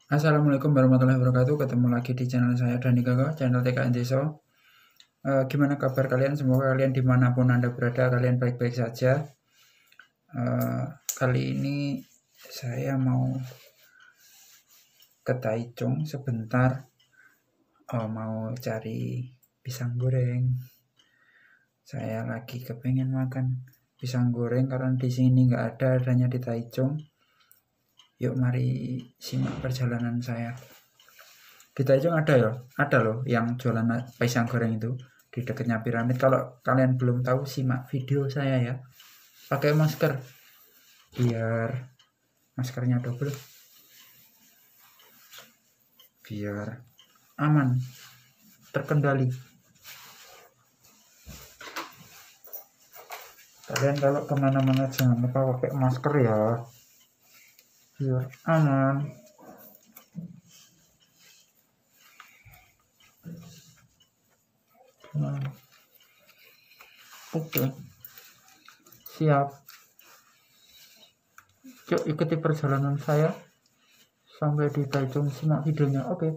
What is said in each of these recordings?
Assalamualaikum warahmatullahi wabarakatuh. Ketemu lagi di channel saya Dani Gaga, channel TKN Deso. Gimana kabar kalian? Semoga kalian dimanapun Anda berada, kalian baik-baik saja. Kali ini saya mau ke Taichung sebentar. Mau cari pisang goreng. Saya lagi kepengen makan pisang goreng karena di sini nggak ada, adanya di Taichung. Yuk mari simak perjalanan saya. Di Taichung ada loh yang jualan pisang goreng itu di dekatnya piramid. Kalau kalian belum tahu, simak video saya ya. Pakai masker biar maskernya double, biar aman, terkendali. Kalian kalau kemana-mana jangan lupa pakai masker ya, biar aman. Oke, siap. Yuk ikuti perjalanan saya sampai di Taichung, simak videonya. Oke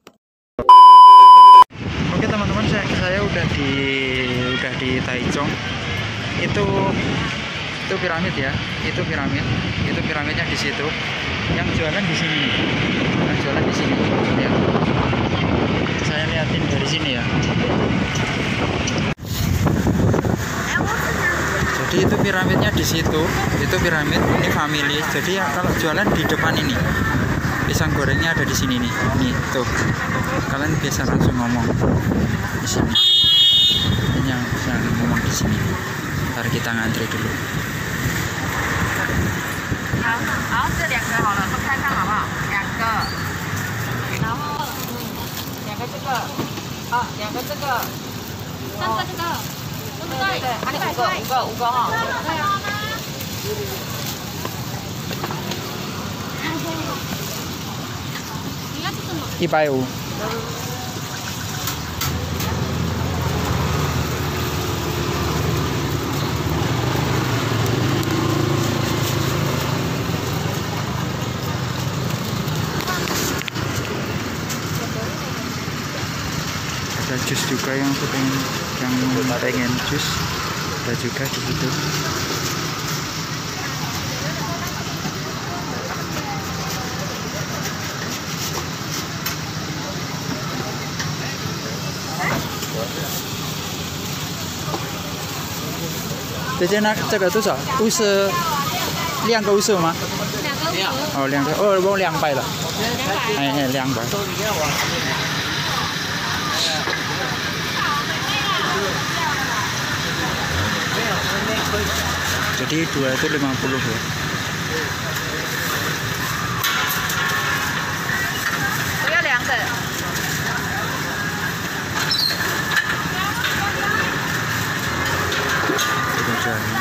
teman-teman, saya udah di Taichung. Itu piramid ya, itu piramidnya di situ. Yang jualan di sini, ya. Saya liatin dari sini ya. Jadi itu piramidnya di situ, itu piramid, ini family. Jadi ya kalau jualan di depan ini, pisang gorengnya ada di sini nih, tuh. Kalian biasa langsung ngomong di sini. Ini yang bisa ngomong di sini. Ntar kita ngantri dulu. 好，这2个好了，分开看好不好？2个，然后2个这个，啊，2个这个，3个这个，对对对，啊，你5个哈。对啊。你要吃什么 150。Ada jus juga yang pengen jus, ada juga di situ.这件呢，这个多少？50，2个50吗？哦，2个，哦，我200了。200。200。Jadi 2 itu 50 ya. 我要2个。 Itu jualnya.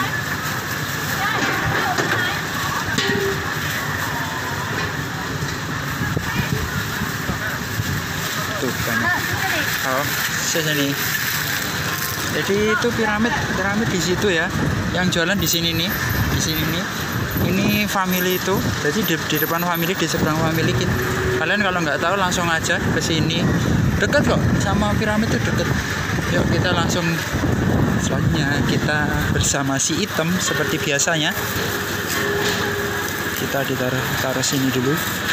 Tuh banyak. Oh, sini. Jadi itu piramid di situ ya. Yang jualan di sini nih, Ini family itu. Jadi di depan family, di seberang family. Kalian kalau nggak tahu langsung aja ke sini. Deket kok, sama piramid itu deket. Yuk kita langsung. Selanjutnya kita bersama si Item seperti biasanya. Kita taruh sini dulu.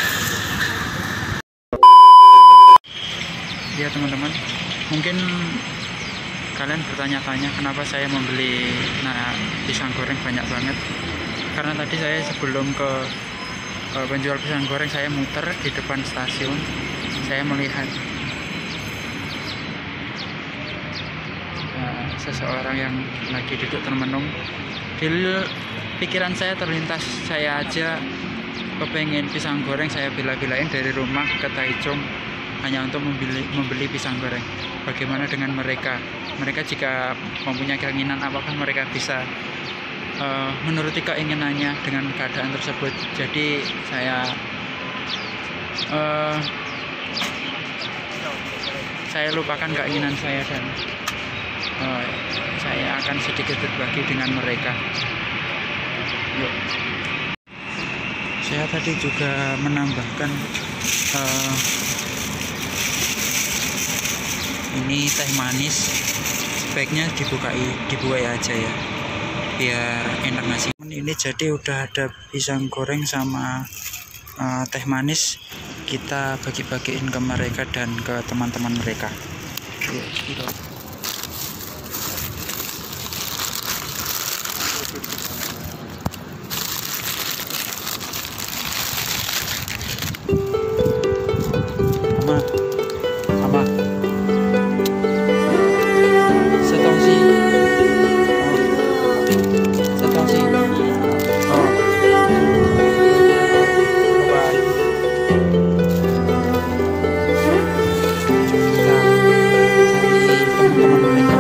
Ya teman-teman, mungkin kalian bertanya-tanya kenapa saya membeli pisang goreng banyak banget. Karena tadi saya sebelum ke penjual pisang goreng, saya muter di depan stasiun. Saya melihat seseorang yang lagi duduk termenung. Di pikiran saya terlintas, saya aja kepengen pisang goreng, saya bila-bilain dari rumah ke Taichung hanya untuk membeli pisang goreng. Bagaimana dengan mereka? Mereka jika mempunyai keinginan, apakah mereka bisa menuruti keinginannya dengan keadaan tersebut? Jadi saya lupakan keinginan saya dan saya akan sedikit berbagi dengan mereka. Yuk. Saya tadi juga menambahkan ini teh manis, sebaiknya dibuai aja ya, biar enak nasi. Ini jadi udah ada pisang goreng sama teh manis, kita bagi-bagiin ke mereka dan ke teman-teman mereka. Gitu. Sama setongsi. Setongsi. Oh. Bye. Teman-teman mereka.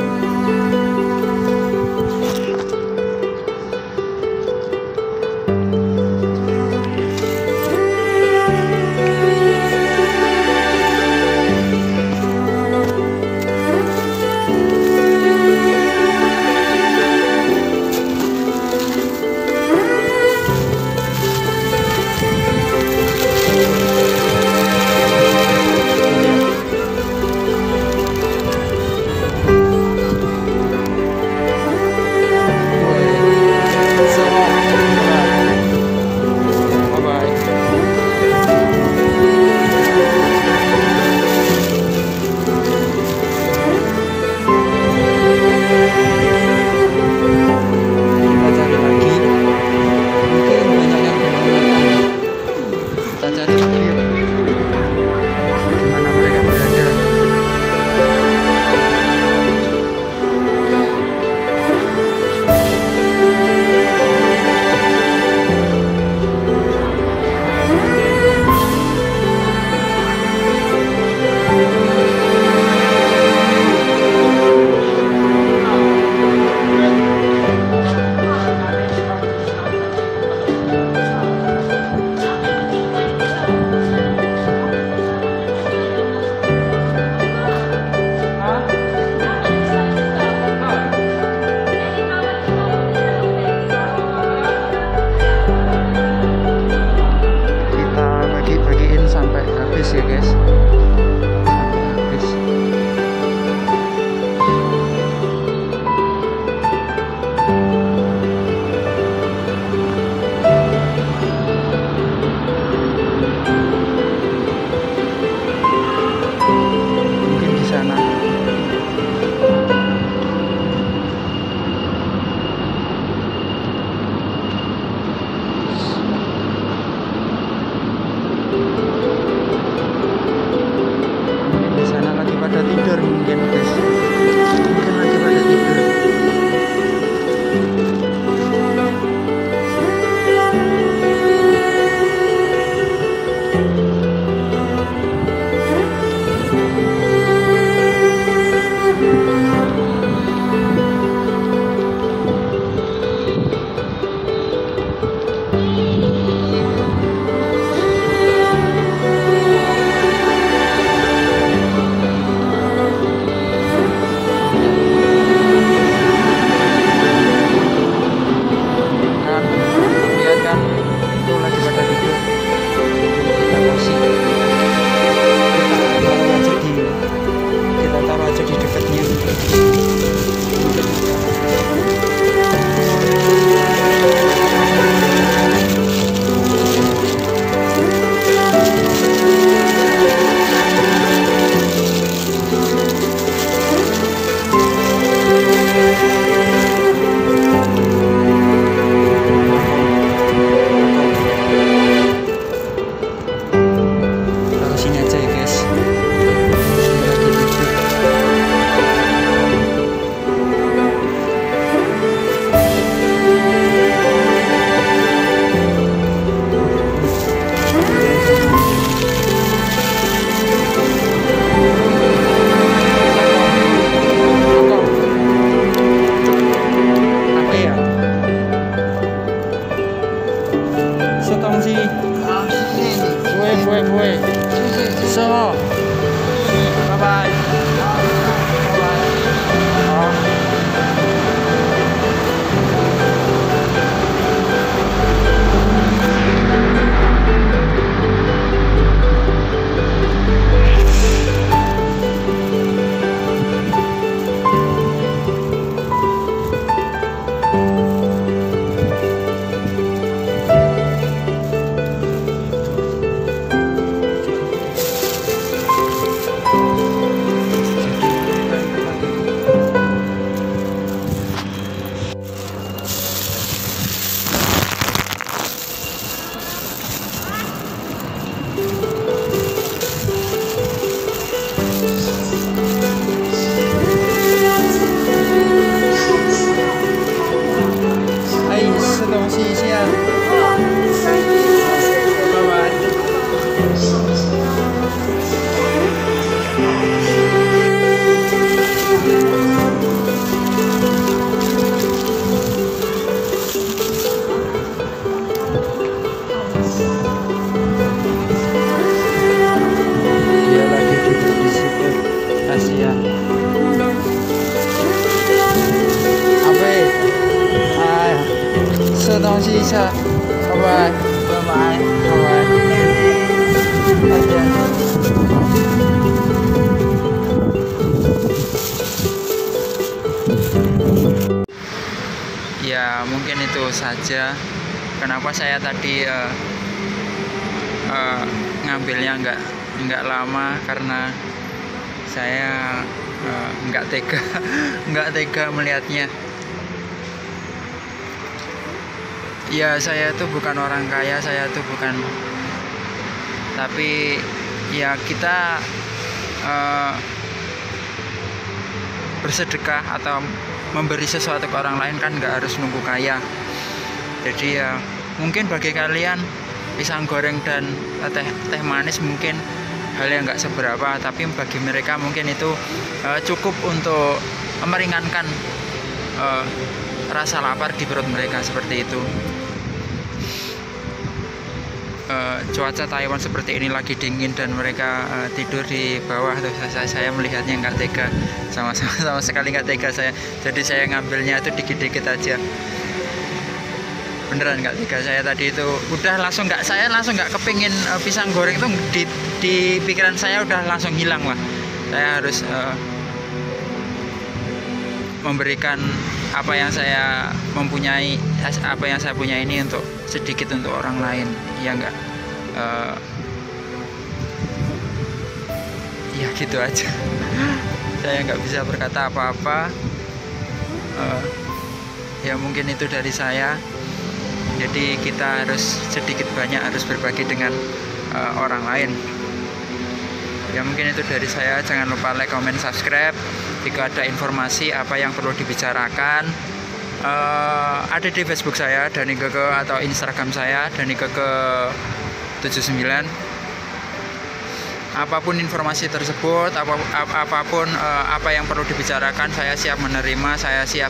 Ya guys, habis. Mungkin di sana. Pada tidur mungkin guys, mungkin lagi pada tidur. Ya mungkin itu saja kenapa saya tadi ngambilnya nggak lama, karena saya nggak tega melihatnya. Ya saya tuh bukan orang kaya, tapi ya kita bersedekah atau memberi sesuatu ke orang lain kan nggak harus nunggu kaya. Jadi ya mungkin bagi kalian pisang goreng dan teh manis mungkin hal yang nggak seberapa, tapi bagi mereka mungkin itu cukup untuk meringankan rasa lapar di perut mereka, seperti itu. Cuaca Taiwan seperti ini, lagi dingin dan mereka tidur di bawah. Tuh, saya melihatnya nggak tega, sama sekali nggak tega saya. Jadi saya ngambilnya itu dikit-dikit aja, beneran nggak tega saya tadi itu. Saya langsung nggak kepingin pisang goreng itu, di pikiran saya udah langsung hilang lah. Saya harus memberikan apa yang saya mempunyai, apa yang saya punya ini untuk sedikit untuk orang lain, ya enggak. Ya gitu aja. Saya nggak bisa berkata apa-apa. Ya mungkin itu dari saya. Jadi kita harus sedikit banyak harus berbagi dengan orang lain. Ya mungkin itu dari saya. Jangan lupa like, comment, subscribe. Jika ada informasi apa yang perlu dibicarakan, ada di Facebook saya Dani Keke, atau Instagram saya Dani Keke 79. Apapun informasi tersebut, apapun apa yang perlu dibicarakan, saya siap menerima, saya siap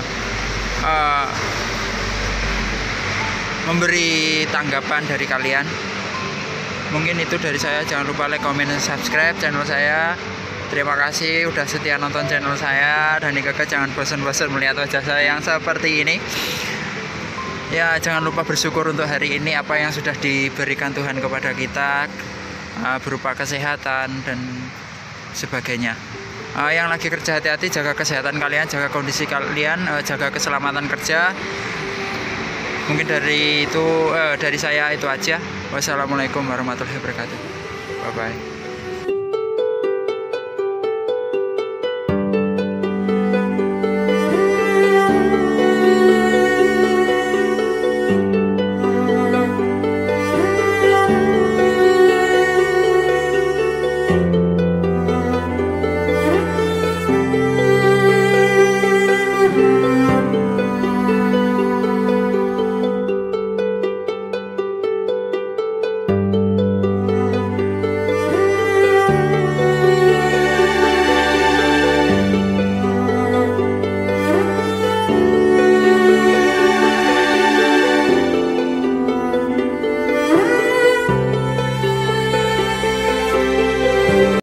memberi tanggapan dari kalian. Mungkin itu dari saya. Jangan lupa like, comment, dan subscribe channel saya. Terima kasih udah setia nonton channel saya Dani Keke. Jangan bosan-bosan melihat wajah saya yang seperti ini. Ya jangan lupa bersyukur untuk hari ini apa yang sudah diberikan Tuhan kepada kita, berupa kesehatan dan sebagainya. Yang lagi kerja, hati-hati, jaga kesehatan kalian, jaga kondisi kalian, jaga keselamatan kerja. Mungkin dari saya itu aja. Wassalamualaikum warahmatullahi wabarakatuh. Bye bye.